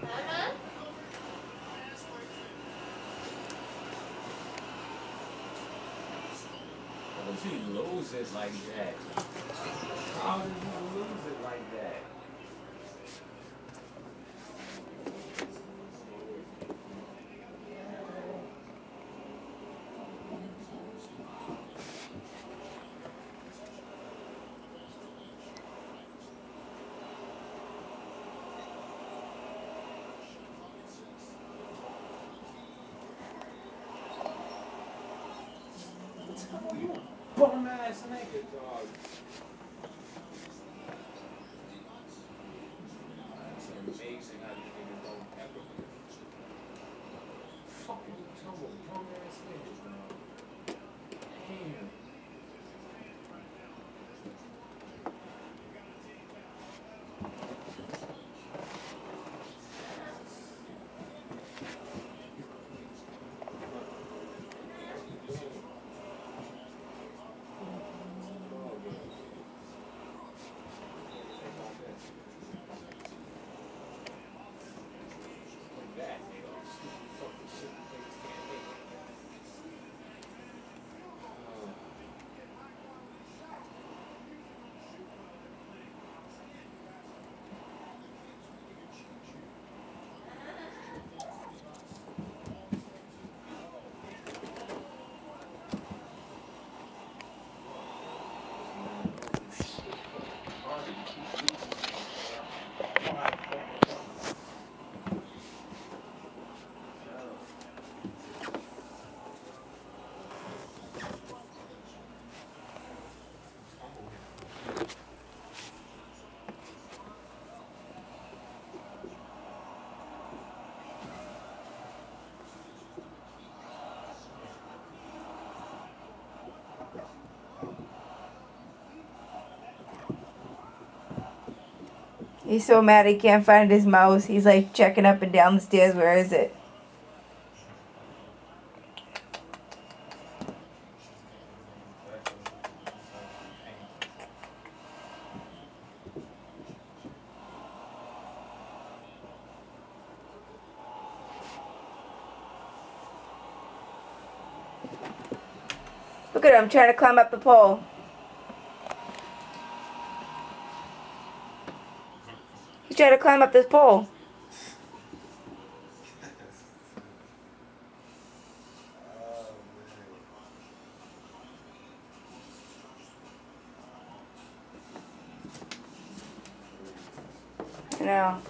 How did you lose it like that? How did you lose it like that? You bum ass nigga, dog. It's amazing how these niggas don't ever fucking tumble bum ass niggas, dog. Damn. He's so mad he can't find his mouse. He's like checking up and down the stairs. Where is it? Look at him trying to climb up the pole. He's trying to climb up this pole. I know.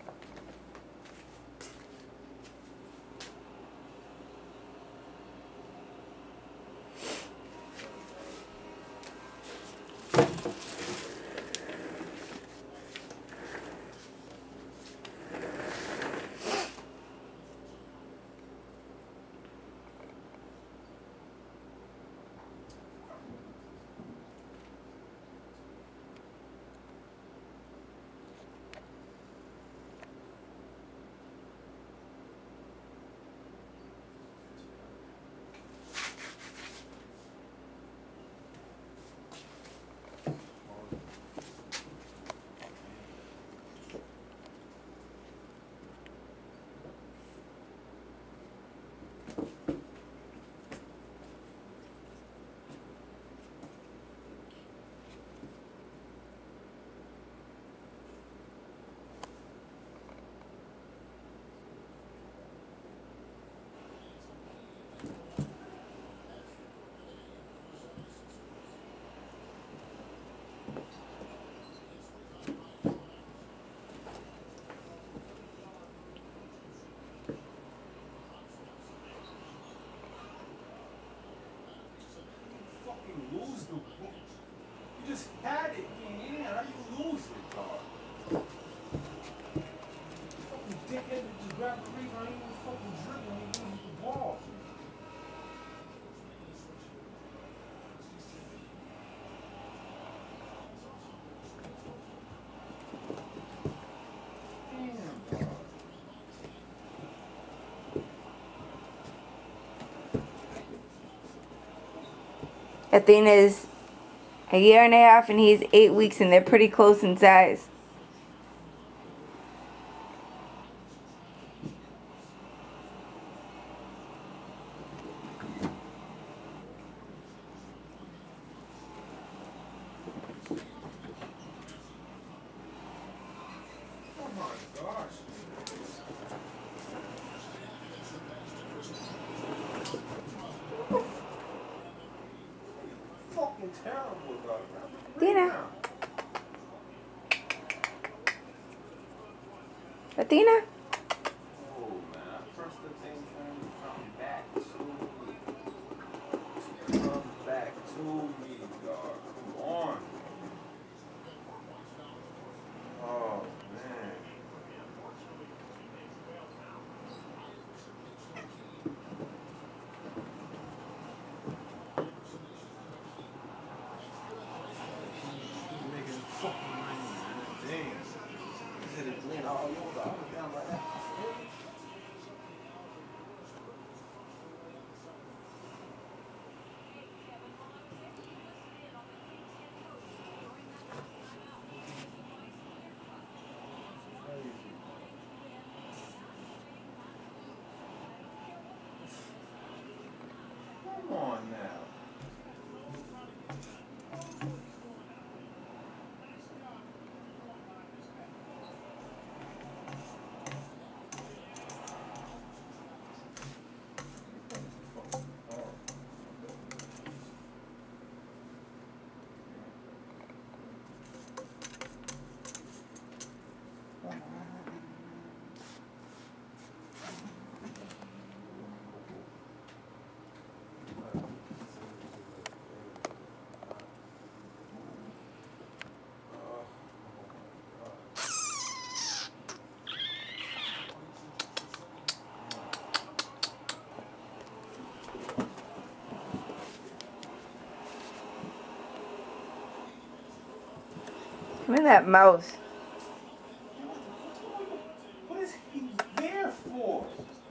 Lose the book. You just had it in your hand. How you lose it, dog? Fucking dickhead that just grabbed the rebound. He was fucking dribbling and he loses the ball. Damn, dog. Athena is a year and a half and he's 8 weeks, and they're pretty close in size. Athena. Athena. Oh man, I pressed the thing for him to come back to me. Come back to me, dog. Come on. Oh man. He's making fucking money, man. Damn. He's hit a clean all over. I was down like that. Come on now. Come in that mouse. What is he there for?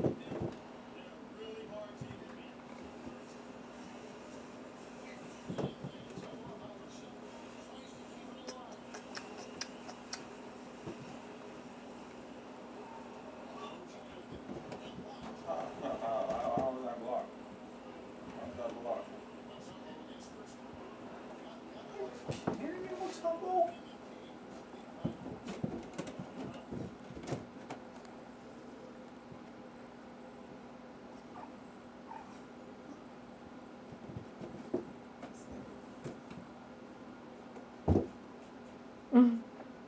How was that blocked? How was that blocked? Hearing me what's up, bro? Mm.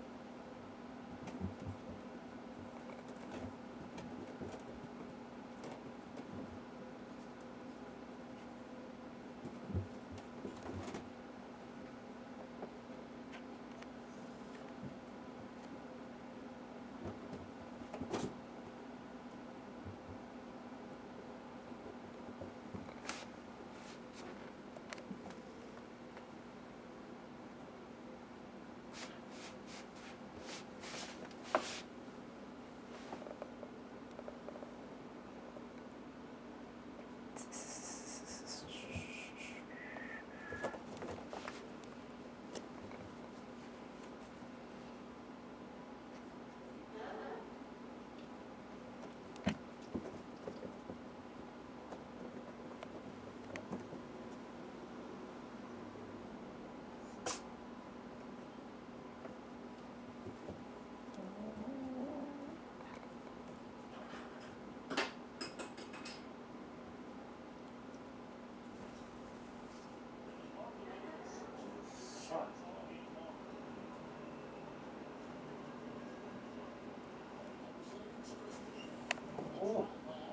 Oh.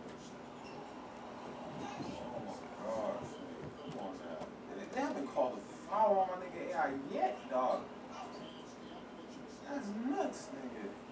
They haven't called a foul on my nigga AI yet, dog. That's nuts, nigga.